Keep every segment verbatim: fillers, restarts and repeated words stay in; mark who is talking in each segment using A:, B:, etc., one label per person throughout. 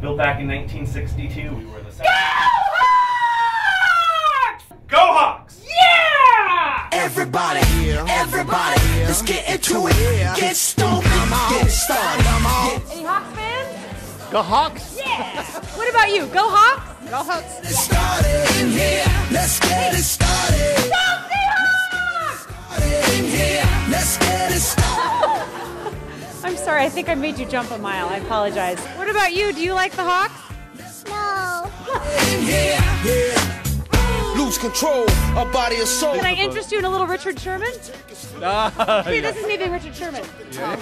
A: Built back in nineteen sixty-two, we were the
B: Go Hawks!
A: Go Hawks!
B: Yeah!
C: Everybody, everybody, let's get into it. Get stoked, get started.
B: Any Hawks fans?
D: Go Hawks!
B: Yeah! What about you? Go Hawks?
D: Go Hawks!
C: Let's start it in here. Let's get it started.
B: Go Seahawks!
C: In here. Let's get it started.
B: I'm sorry, I think I made you jump a mile. I apologize. What about you? Do you like the Hawks?
C: No. In here. Yeah. Lose control, a body of soul.
B: Can I interest you in a little Richard Sherman?
D: Uh,
B: See,
D: yeah.
B: this is me being Richard Sherman.
D: Yeah.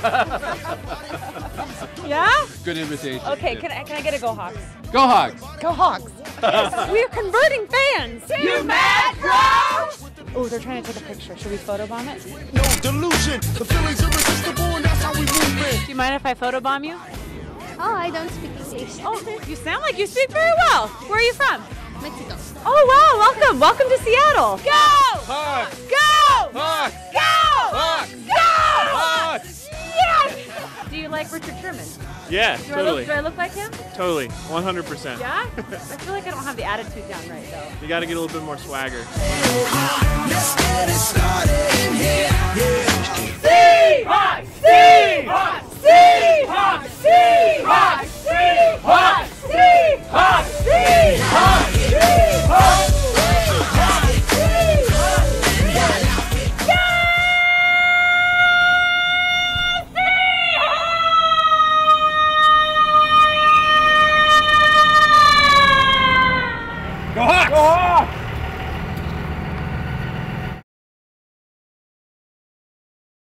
B: Yeah?
D: Good invitation.
B: Okay,
D: yeah.
B: can I, can I get a Go Hawks?
D: Go Hawks!
B: Go Hawks! Yes, we're converting fans! You mad, bro? Oh, they're trying to take a picture. Should we photobomb it?
C: No delusion, the feelings irresistible, and that's how we move it.
B: Do you mind if I photobomb you?
E: Oh, I don't speak English.
B: Oh, you sound like you speak very well. Where are you from?
E: Mexico.
B: Oh, wow, welcome. Welcome to Seattle. Go!
D: Hawks!
B: Go!
D: Hawks!
B: Go!
D: Hawks!
B: Go!
D: Hawks!
B: Yes! Do you like Richard Sherman?
F: Yeah,
B: Do I
F: totally.
B: look, do I look like him?
F: Totally. one hundred percent.
B: Yeah? I feel like I don't have the attitude down right, though.
F: You got to get a little bit more swagger.
C: Let's get it started in here. Yeah.
B: Seahawks! Seahawks!